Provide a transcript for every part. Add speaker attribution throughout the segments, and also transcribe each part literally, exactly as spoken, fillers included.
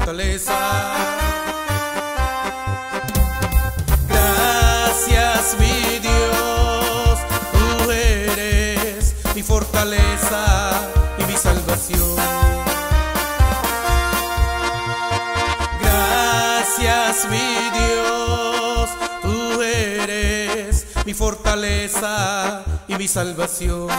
Speaker 1: fortaleza. Gracias, mi Dios, tú eres mi fortaleza y mi salvación. Gracias, mi Dios, tú eres mi fortaleza y mi salvación.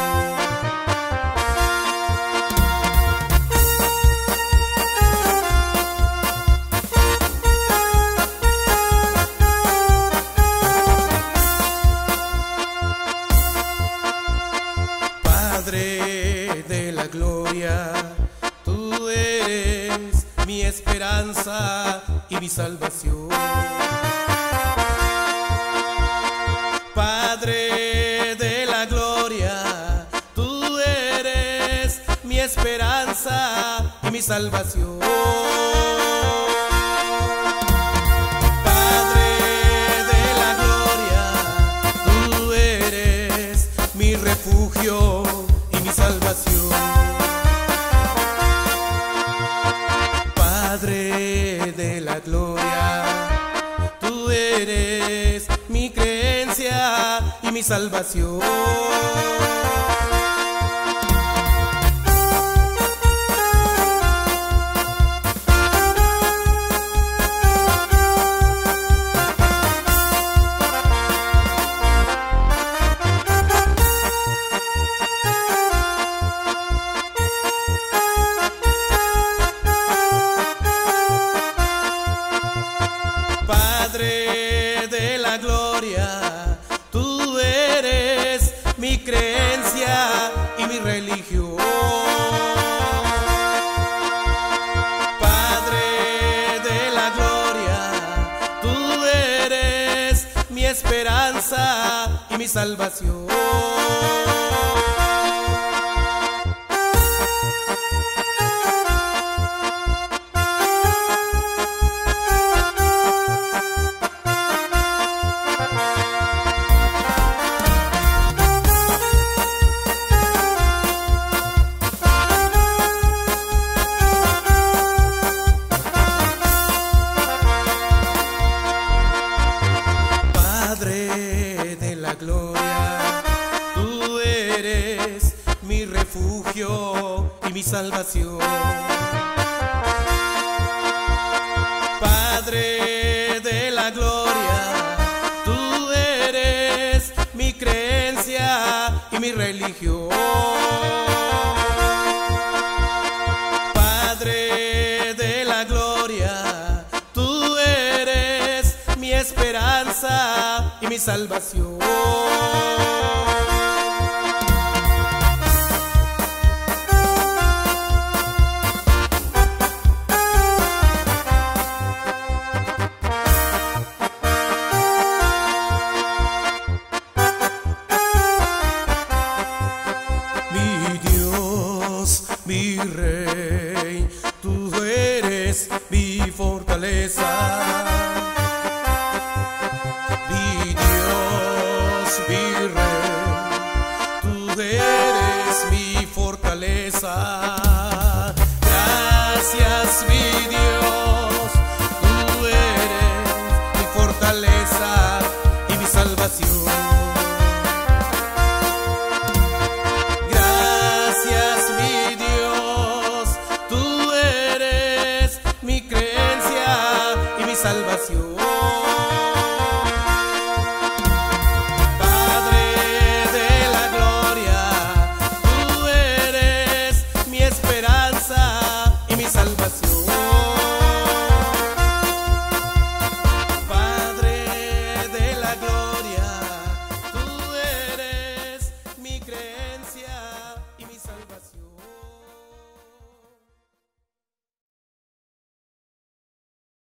Speaker 1: Padre de la gloria, tú eres mi esperanza y mi salvación. Padre de la gloria, tú eres mi esperanza y mi salvación. Padre de la gloria, tú eres mi refugio y mi salvación. Padre de la gloria, tú eres mi creencia y mi salvación. Padre de la gloria, tú eres mi creencia y mi religión. Padre de la gloria, tú eres mi esperanza y mi salvación. Padre de la gloria, tú eres mi refugio y mi salvación. Padre de la gloria, tú eres mi creencia y mi religión. Padre de la gloria, tú eres mi esperanza y mi salvación. Mi Dios, mi Rey, tú eres mi fortaleza. Mi Dios, mi Rey, tú eres mi fortaleza. Gracias, mi Dios, tú eres mi fortaleza y mi salvación. Gracias, mi Dios, tú eres mi creencia y mi salvación.